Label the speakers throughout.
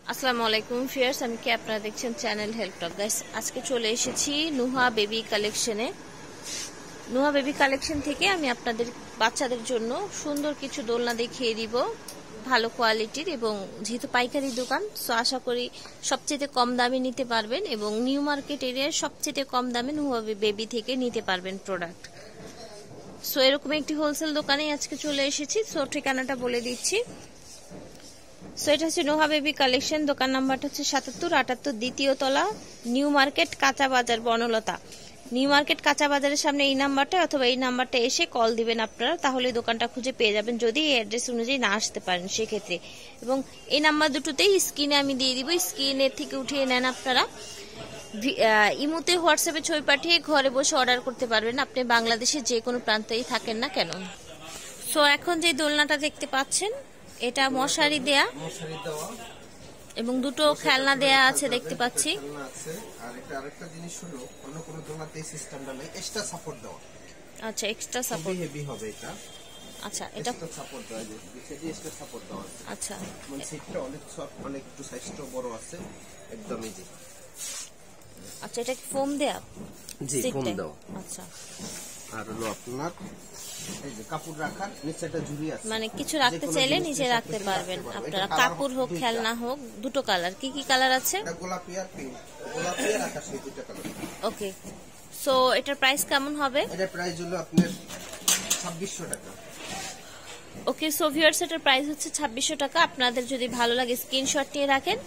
Speaker 1: আসসালামু আলাইকুম ফিয়ার্স, আমি কি আপনারা দেখছেন চ্যানেল হেল্প টক গাইস। আজকে চলে এসেছি নুহা বেবি কালেকশনে। নুহা বেবি কালেকশন থেকে আমি আপনাদের বাচ্চাদের জন্য সুন্দর কিছু দোলনা দেখিয়ে দিব, ভালো কোয়ালিটির, এবং যেহেতু পাইকারি দোকান সো আশা করি সবচেয়ে কম দামে নিতে পারবেন এবং নিউ মার্কেট এরিয়ার সবচেয়ে কম দামে নুহা বেবি থেকে নিতে পারবেন প্রোডাক্ট। সো এরকম একটি হোলসেল দোকানে আজকে চলে এসেছি। সো ঠিকানাটা বলে দিচ্ছি। সো এটা হচ্ছে নুহা বেবি কালেকশন, দোকান নাম্বারটা হচ্ছে ৭৭-৭৮ দ্বিতীয় তলা, নিউ মার্কেট কাঁচা বাজার, বনলতা। নিউ মার্কেট কাঁচা বাজারের সামনে এই নাম্বারটা অথবা এই নাম্বারটা এসে কল দিবেন আপনারা, তাহলে দোকানটা খুঁজে পেয়ে যাবেন যদি এই অ্যাড্রেস অনুযায়ী না আসতে পারেন সেক্ষেত্রে। এবং এই নাম্বার দুটোতেই স্ক্রিনে আমি দিয়ে দিব, স্ক্রিনের থেকে উঠিয়ে নেন আপনারা। ইমোতে হোয়াটসঅ্যাপে ছবি পাঠিয়ে ঘরে বসে অর্ডার করতে পারবেন, আপনি বাংলাদেশের যে কোনো প্রান্তেই থাকেন না কেন। সো এখন যে দোলনাটা দেখতে পাচ্ছেন এটা মশারি দেয়া এবং দুটো খেলনা দেয়া আছে দেখতে পাচ্ছি।
Speaker 2: আরেকটা জিনিস হলো অন্য কোনো দোলনাতে সিস্টেমটা নাই, এক্সট্রা সাপোর্ট দেওয়া।
Speaker 1: আচ্ছা, এক্সট্রা সাপোর্ট,
Speaker 2: হেভি হবে এটা।
Speaker 1: আচ্ছা, এটা
Speaker 2: সাপোর্ট দেওয়া আছে, সেটি এক্সট্রা সাপোর্ট দেওয়া আছে।
Speaker 1: আচ্ছা,
Speaker 2: মানে সিটটা অনেক সফট, অনেক একটু সাইজটা বড় আছে, একদম ইজি।
Speaker 1: আচ্ছা, এটা কি ফোম দেয়া?
Speaker 2: জি, ফোম দেওয়া।
Speaker 1: আচ্ছা,
Speaker 2: আর হলো আপনার এই যে কাপড় রাখার নিচে একটা ঝুড়ি আছে,
Speaker 1: মানে কিছু রাখতে চাইলে নিচে রাখতে পারবেন আপনারা, কাপড় হোক খেলনা হোক। দুটো কালার, কি কি কালার আছে?
Speaker 2: এটা গোলাপি আর পিঙ্ক, গোলাপি আর আকাশি দুটো কালার।
Speaker 1: ওকে, সো এটার প্রাইস কেমন হবে?
Speaker 2: এটার প্রাইস হলো আপনার 2600 টাকা।
Speaker 1: ওকে, সো ভিউয়ার্স এটার প্রাইস হচ্ছে 2600 টাকা। আপনাদের যদি ভালো লাগে স্ক্রিনশট নিয়ে রাখেন,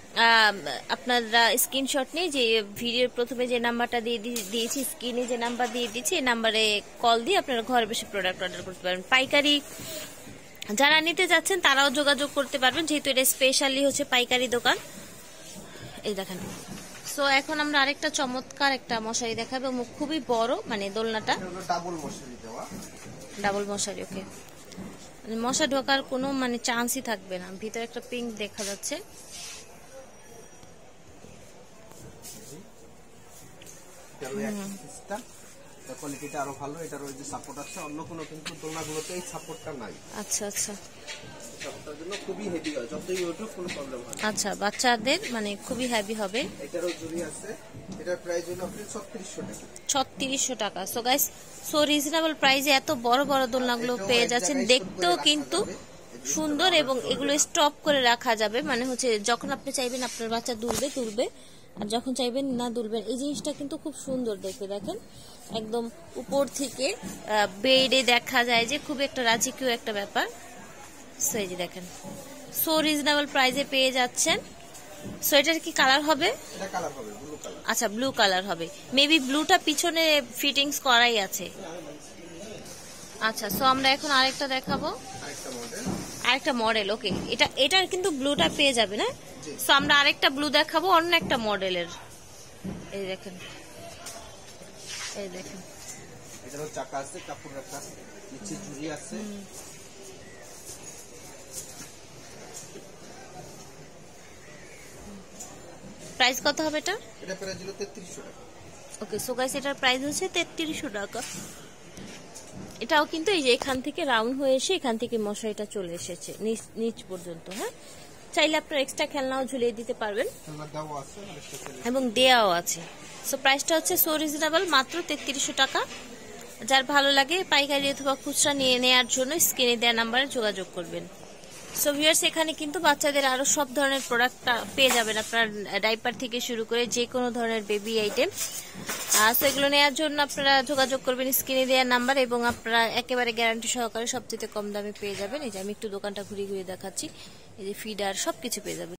Speaker 1: আপনারা স্ক্রিনশট নিয়ে যে ভিডিওর প্রথমে যে নাম্বারটা দিয়েছি, স্ক্রিনে যে নাম্বার দিয়ে দিচ্ছি, এই নাম্বারে কল দিয়ে আপনারা ঘরে বসে প্রোডাক্ট অর্ডার করতে পারবেন। পাইকারি যারা নিতে যাচ্ছেন তারাও যোগাযোগ করতে পারবেন, যেহেতু এটা স্পেশালি হচ্ছে পাইকারি দোকান। এই দেখেন। সো এখন আমরা আরেকটা চমৎকার একটা মশারি দেখাবো, খুবই বড়, মানে দোলনাটা
Speaker 2: ডাবল মশারি দেওয়া,
Speaker 1: ডাবল মশারি। ওকে, মশা ঢোকার কোনো মানে চান্সই থাকবে না। ভিতরে একটা পিঙ্ক দেখা যাচ্ছে।
Speaker 2: কোয়ালিটিটা আরো ভালো, এটার ওই যে সাপোর্ট আছে, অন্য কোনো কিন্তু দোলনাগুলোতে এই সাপোর্টটা নাই।
Speaker 1: আচ্ছা আচ্ছা,
Speaker 2: তার জন্য খুবই হেভি হয়, যতই ওঠো কোনো প্রবলেম হয় না।
Speaker 1: আচ্ছা, বাচ্চাদের মানে খুবই হেভি হবে।
Speaker 2: এটারও জুড়ি আছে, এটার প্রাইস হলো আপনি 3600 টাকা।
Speaker 1: 3600 টাকা। সো গাইস, সো রিজনেবল প্রাইসে এত বড় বড় দোলনাগুলো পেয়ে যাচ্ছেন, দেখতেও কিন্তু সুন্দর, এবং এগুলো স্টপ করে রাখা যাবে, মানে হচ্ছে যখন আপনি চাইবেন আপনার বাচ্চা দুলবে, আর যখন চাইবেন না দুলবেন। এই জিনিসটা কিন্তু খুব সুন্দর দেখতে, দেখেন একদম উপর থেকে বেডে দেখা যায় যে খুব একটা রাজকীয় একটা ব্যাপার। সো এই যে দেখেন, সো রিজনেবল প্রাইসে পেয়ে যাচ্ছেন। সো এটার কি কালার হবে?
Speaker 2: এটা কালার হবে ব্লু কালার।
Speaker 1: আচ্ছা, ব্লু কালার হবে। মেবি ব্লুটা পিছনে ফিটিংস করাই আছে। আচ্ছা, সো আমরা এখন আরেকটা দেখাবো, আরেকটা মডেল। ওকে, এটার কিন্তু ব্লুটা পেয়ে যাবে না। সো আমরা আরেকটা ব্লু দেখাবো, অন্য একটা মডেলের। এই দেখেন, এই দেখেন,
Speaker 2: এটারও চাকা আছে, কাপড় রাখা, নিচে ঝুড়ি আছে।
Speaker 1: প্রাইস কত হবে এটা?
Speaker 2: এটা প্রাইস হলো 3300 টাকা।
Speaker 1: ওকে, সো গাইস এটার প্রাইস হচ্ছে 3300 টাকা। এটাও কিন্তু এই যে এখান থেকে রাউন্ড হয়ে এসে এখান থেকে মশারিটা চলে এসেছে নিচ পর্যন্ত। হ্যাঁ, চাইলে আপনার এক্সট্রা খেলনাও ঝুলিয়ে দিতে পারবেন এবং দেয়াও আছে। সো প্রাইসটা হচ্ছে সো রিজনেবল, মাত্র 3300 টাকা। যার ভালো লাগে পাইকারি অথবা খুচরা নিয়ে নেওয়ার জন্য স্ক্রিনে দেওয়া নাম্বারে যোগাযোগ করবেন। সো ভিউয়ার্স, এখানে কিন্তু বাচ্চাদের আরো সব ধরনের প্রোডাক্ট পেয়ে যাবেন, আপনার ডাইপার থেকে শুরু করে যে কোনো ধরনের বেবি আইটেম। সো এগুলো নেওয়ার জন্য আপনারা যোগাযোগ করবেন স্ক্রিনে দেওয়া নাম্বার, এবং আপনারা একেবারে গ্যারান্টি সহকারে সবচেয়ে কম দামে পেয়ে যাবেন। এই যে আমি একটু দোকানটা ঘুরিয়ে ঘুরিয়ে দেখাচ্ছি, এই যে ফিডার সবকিছু পেয়ে যাবেন।